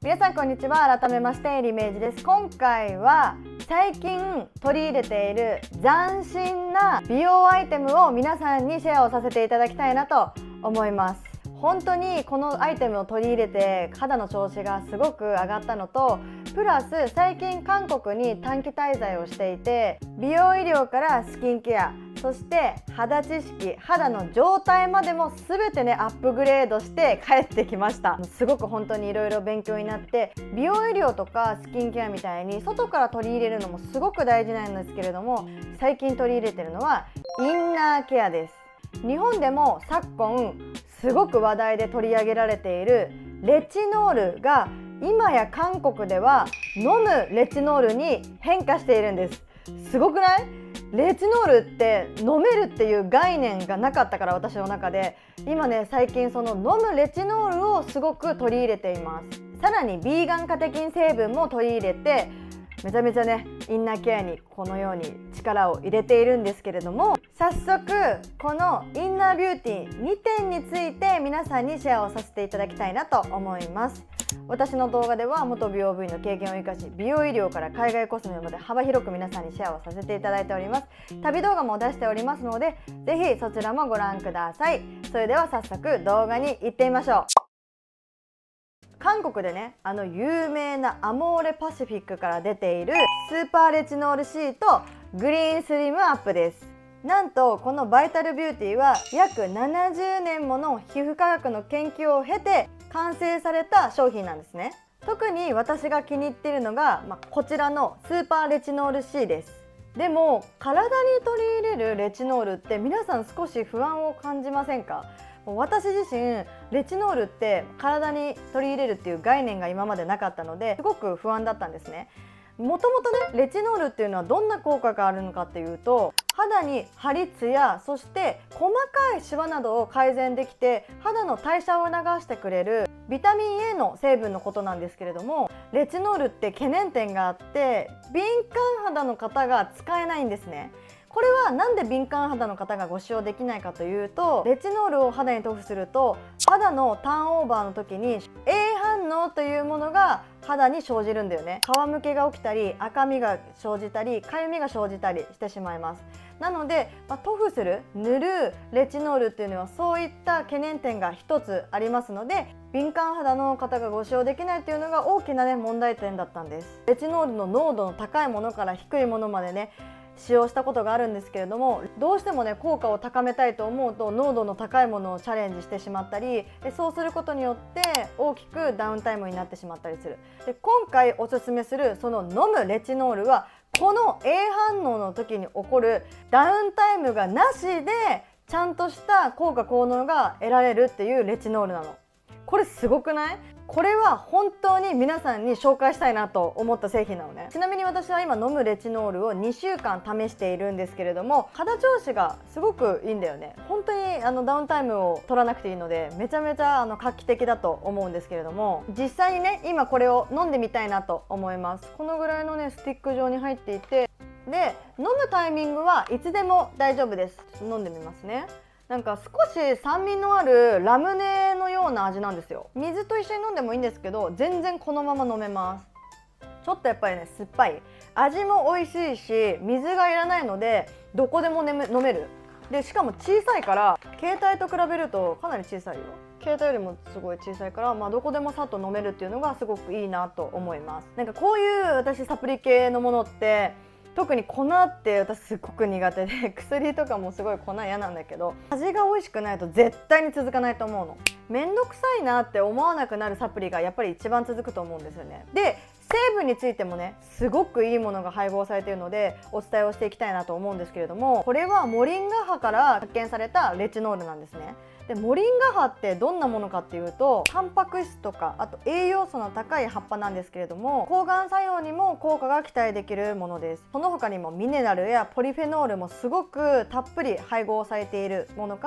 皆さんこんにちは。改めましてリメージです。今回は最近取り入れている斬新な美容アイテムを皆さんにシェアをさせていただきたいなと思います。本当にこのアイテムを取り入れて肌の調子がすごく上がったのと、プラス最近韓国に短期滞在をしていて、美容医療からスキンケア、そして肌知識、肌の状態までも全てねアップグレードして帰ってきました。すごく本当にいろいろ勉強になって、美容医療とかスキンケアみたいに外から取り入れるのもすごく大事なんですけれども、最近取り入れてるのはインナーケアです。日本でも昨今すごく話題で取り上げられているレチノールが今や韓国では飲むレチノールに変化しているんです。すごくない？レチノールって飲めるっていう概念がなかったから、私の中で今ね最近その飲むレチノールをすごく取り入れています。さらにビーガンカテキン成分も取り入れて、めちゃめちゃねインナーケアにこのように力を入れているんですけれども、早速このインナービューティー2点について皆さんにシェアをさせていただきたいなと思います。私の動画では元美容部員の経験を生かし、美容医療から海外コスメまで幅広く皆さんにシェアをさせていただいております。旅動画も出しておりますので、ぜひそちらもご覧ください。それでは早速動画に行ってみましょう。韓国でね、有名なアモーレパシフィックから出ているスーパーレチノール C とグリーンスリムアップです。なんとこのバイタルビューティーは約70年もの皮膚科学の研究を経て完成された商品なんですね。特に私が気に入っているのが、こちらのスーパーレチノール C です。でも体に取り入れるレチノールって皆さん少し不安を感じませんか？私自身レチノールって体に取り入れるっていう概念が今までなかったので、すごく不安だったんですね。もともとねレチノールっていうのはどんな効果があるのかっていうと、肌にハリツヤ、そして細かいシワなどを改善できて肌の代謝を促してくれるビタミン A の成分のことなんですけれども、レチノールって懸念点があって、敏感肌の方が使えないんですね。これはなんで敏感肌の方がご使用できないかというと、レチノールを肌に塗布すると肌のターンオーバーの時に A 反応というものが肌に生じるんだよね。皮むけが起きたり、赤みが生じたり、かゆみが生じたりしてしまいます。なので、塗布する、塗るレチノールっていうのはそういった懸念点が一つありますので、敏感肌の方がご使用できないっていうのが大きなね問題点だったんです。レチノールの濃度の高いものから低いものまでね使用したことがあるんですけれども、どうしてもね効果を高めたいと思うと濃度の高いものをチャレンジしてしまったり、そうすることによって大きくダウンタイムになってしまったりする。で、今回おすすめするその飲むレチノールは、この A 反応の時に起こるダウンタイムがなしでちゃんとした効果効能が得られるっていうレチノールなの。これすごくない？これは本当に皆さんに紹介したいなと思った製品なのね。ちなみに私は今飲むレチノールを2週間試しているんですけれども、肌調子がすごくいいんだよね。本当にダウンタイムを取らなくていいので、めちゃめちゃ画期的だと思うんですけれども、実際にね今これを飲んでみたいなと思います。このぐらいのねスティック状に入っていて、で飲むタイミングはいつでも大丈夫です。ちょっと飲んでみますね。なんか少し酸味のあるラムネのような味なんですよ。水と一緒に飲んでもいいんですけど、全然このまま飲めます。ちょっとやっぱりね酸っぱい、味も美味しいし水がいらないのでどこでも飲める。でしかも小さいから、携帯と比べるとかなり小さいよ。携帯よりもすごい小さいから、どこでもさっと飲めるっていうのがすごくいいなと思います。なんかこういう私サプリ系のものって、特に粉って私すっごく苦手で、薬とかもすごい粉嫌なんだけど、味が美味しくないと絶対に続かないと思うの。めんどくさいなって思わなくなるサプリがやっぱり一番続くと思うんですよね。で成分についてもねすごくいいものが配合されているのでお伝えをしていきたいなと思うんですけれども、これはモリンガ葉から発見されたレチノールなんですね。でモリンガ葉ってどんなものかっていうと、タンパク質とかあと栄養素の高い葉っぱなんですけれども、抗がん作用にも効果が期待できるものです。その他にもミネラルやポリフェノールもすごくたっぷり配合されているものから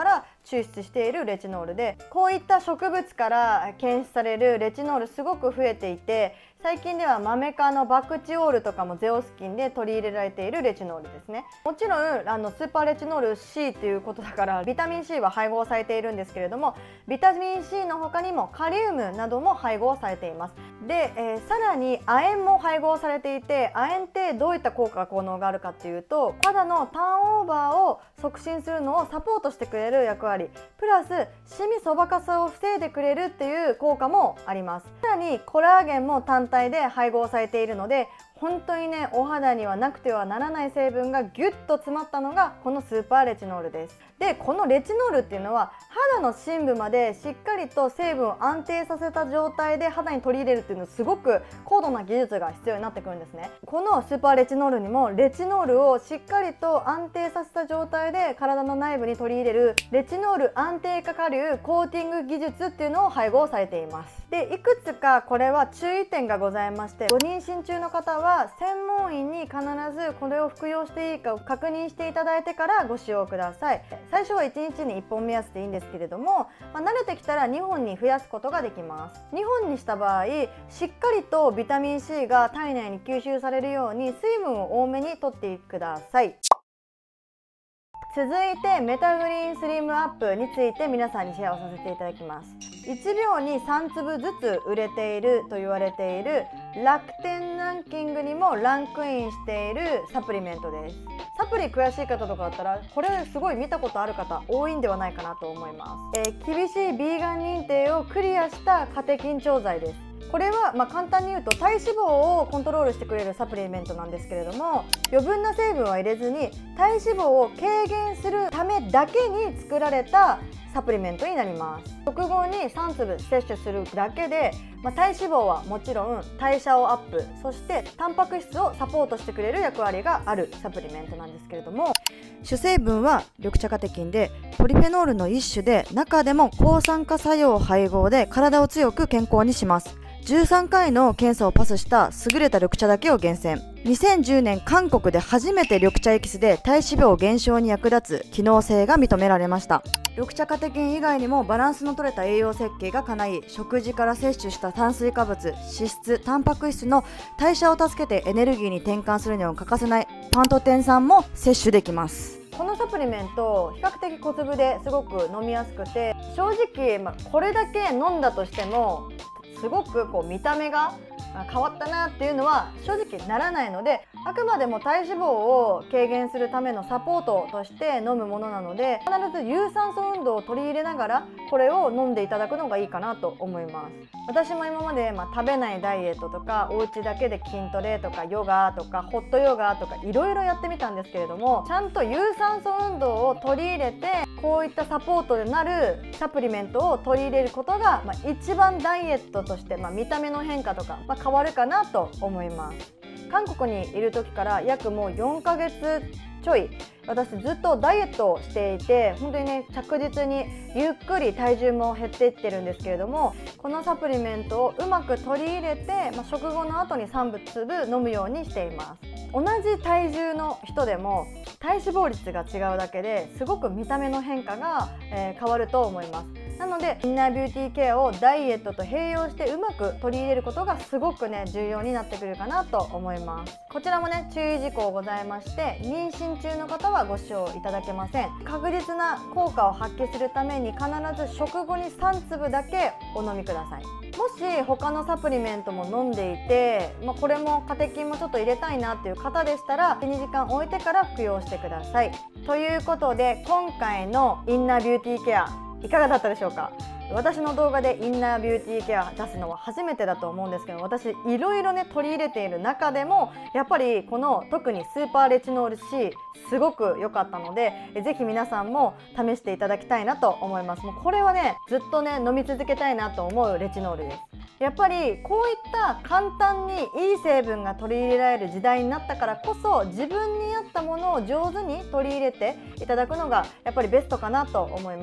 抽出しているレチノールで、こういった植物から検出されるレチノールすごく増えていて、最近ではマメ科のバクチオールとかもゼオスキンで取り入れられているレチノールですね。もちろんスーパーレチノール C ということだからビタミン C は配合されているんですけれども、ビタミン C の他にもカリウムなども配合されています。で、さらに亜鉛も配合されていて、亜鉛ってどういった効果効能があるかっていうと、肌のターンオーバーを促進するのをサポートしてくれる役割プラスシミそばかすを防いでくれるっていう効果もあります。さらにコラーゲンも単体で配合されているので、本当にね、お肌にはなくてはならない成分がギュッと詰まったのがこのスーパーレチノールです。で、このレチノールっていうのは肌の深部までしっかりと成分を安定させた状態で肌に取り入れるっていうのはすごく高度な技術が必要になってくるんですね。このスーパーレチノールにもレチノールをしっかりと安定させた状態で体の内部に取り入れるレチノール安定化顆粒コーティング技術っていうのを配合されています。で、いくつかこれは注意点がございまして、ご妊娠中の方は専門医に必ずこれを服用していいかを確認していただいてからご使用ください。最初は1日に1本目安でいいんですけれども、慣れてきたら2本に増やすことができます。2本にした場合、しっかりとビタミン C が体内に吸収されるように水分を多めにとってください。続いてメタグリーンスリムアップについて皆さんにシェアをさせていただきます。1秒に3粒ずつ売れていると言われている楽天ランキングにもランクインしているサプリメントです。サプリ詳しい方とかだったらこれすごい見たことある方多いんではないかなと思います。厳しいビーガン認定をクリアしたカテキン調剤です。これは簡単に言うと体脂肪をコントロールしてくれるサプリメントなんですけれども、余分な成分は入れずに体脂肪を軽減するためだけに作られたサプリメントになります。食後に3粒摂取するだけで、体脂肪はもちろん代謝をアップ、そしてタンパク質をサポートしてくれる役割があるサプリメントなんですけれども、主成分は緑茶カテキンでポリフェノールの一種で、中でも抗酸化作用配合で体を強く健康にします。13回の検査をパスした優れた緑茶だけを厳選。2010年韓国で初めて緑茶エキスで体脂肪減少に役立つ機能性が認められました。緑茶カテキン以外にもバランスの取れた栄養設計が叶い、食事から摂取した炭水化物、脂質、タンパク質の代謝を助けてエネルギーに転換するには欠かせないパントテン酸も摂取できます。このサプリメント比較的小粒ですごく飲みやすくて、正直、これだけ飲んだとしてもすごく見た目が変わったなっていうのは正直ならないので、あくまでも体脂肪を軽減するためのサポートとして飲むものなので、必ず有酸素運動を取り入れながらこれを飲んでいただくのがいいかなと思います。私も今まで食べないダイエットとか、お家だけで筋トレとかヨガとかホットヨガとかいろいろやってみたんですけれども、ちゃんと有酸素運動を取り入れてこういったサポートになるサプリメントを取り入れることが、一番ダイエットとして、見た目の変化とか、変わるかなと思います。韓国にいる時から約もう4ヶ月ちょい私ずっとダイエットをしていて、本当にね、着実にゆっくり体重も減っていってるんですけれども、このサプリメントをうまく取り入れて、食後の後に3粒飲むようにしています。同じ体重の人でも体脂肪率が違うだけですごく見た目の変化が、変わると思います。なのでインナービューティーケアをダイエットと併用してうまく取り入れることがすごくね、重要になってくるかなと思います。こちらもね、注意事項ございまして、妊娠中の方はご使用いただけません。確実な効果を発揮するために必ず食後に3粒だけお飲みください。もし他のサプリメントも飲んでいて、これもカテキンもちょっと入れたいなっていう方でしたら 2時間置いてから服用してください。ということで今回のインナービューティーケアいかがだったでしょうか。私の動画でインナービューティーケア出すのは初めてだと思うんですけど、私いろいろね取り入れている中でもやっぱりこの特にスーパーレチノール C すごく良かったので、ぜひ皆さんも試していただきたいなと思います。もうこれはね、ずっとね飲み続けたいなと思うレチノールです。やっぱりこういった簡単にいい成分が取り入れられる時代になったからこそ、自分に合ったものを上手に取り入れていただくのがやっぱりベストかなと思います。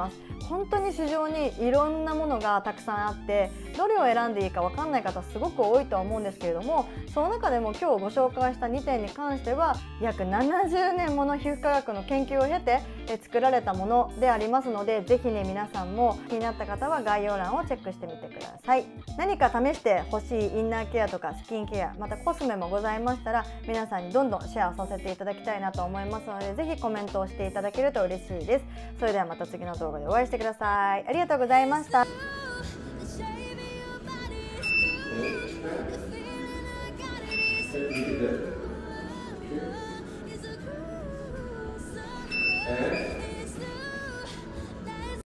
本当に市場にいろんなものがたくさんあって、どれを選んでいいか分かんない方すごく多いとは思うんですけれども、その中でも今日ご紹介した2点に関しては約70年もの皮膚科学の研究を経て作られたものでありますので、ぜひね皆さんも気になった方は概要欄をチェックしてみてください。何か試してほしいインナーケアとかスキンケア、またコスメもございましたら、皆さんにどんどんシェアをさせていただきたいなと思いますので、ぜひコメントをしていただけると嬉しいです。それではまた次の動画でお会いしてください。ありがとうございました。